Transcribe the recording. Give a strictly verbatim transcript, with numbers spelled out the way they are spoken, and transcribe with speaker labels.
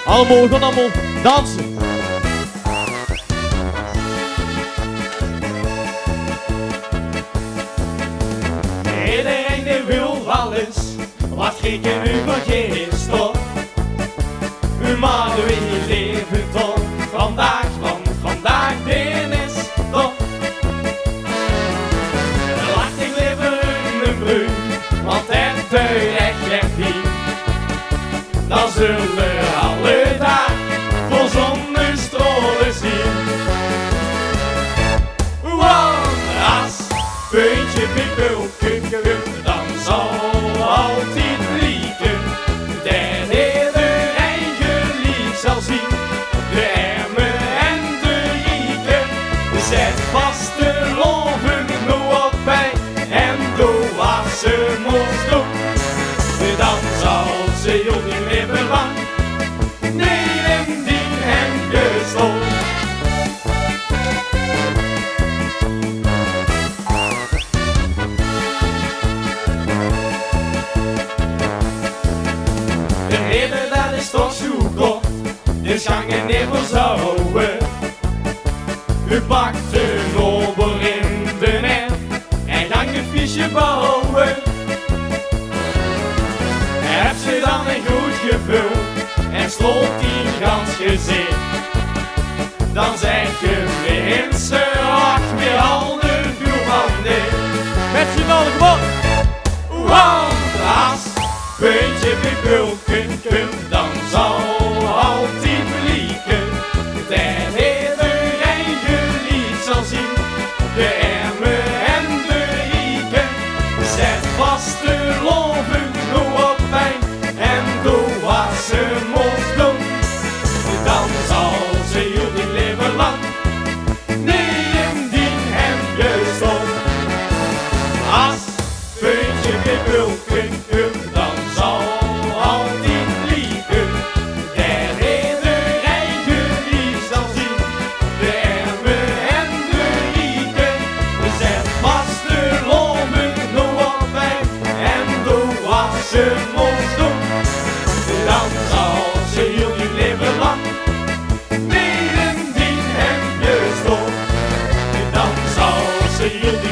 Speaker 1: Allemaal, gaan allemaal dansen.
Speaker 2: Iedereen die wil wel eens wat gekken nu vergist toch. Maar we leven toch vandaag, want vandaag dit is toch. Lacht ik liever in een bruin, want het duurt echt echt niet. Dan zullen we alle dag vol zonnestralen zien. Want als puntje pipelke, dan zal altijd lieken. Den iedereen gelijk zal zien. De armen en de rijken. Zet vast de loven nog op bij en doe wat ze moest doen. Dan zal ze jullie leven lang. Nee, en die en gestolen. De leven dat is toch zo kort, dus gang je niet verzouwen. U pakt een ober in de net en gang een fiche bouwen. Heb je dan een goed gevoel en sloot die gans gezicht, dan zeg je mensen, ach, meer al de vuur van dit.
Speaker 1: Met z'n allen, kom op!
Speaker 2: Want als puntje pipulken kunt, dan zal altijd lieken. Den iedereen gelijk zal zien, de armen en de rijken. Zet vast de loven nog op bij en doe wat ze moest doen. Dan zal ze jullie leven lang, nee, indien hem gestolen. Als puntje pipulken kunt, dan zal altijd lieken. Den iedereen gelijk zal zien, de armen en de rijken. Zet vast de loven nog op bij en doe wat ze moest doen. Dan zal ze jullie leven lang, nee, indien hem gestolen. Dan zal ze jullie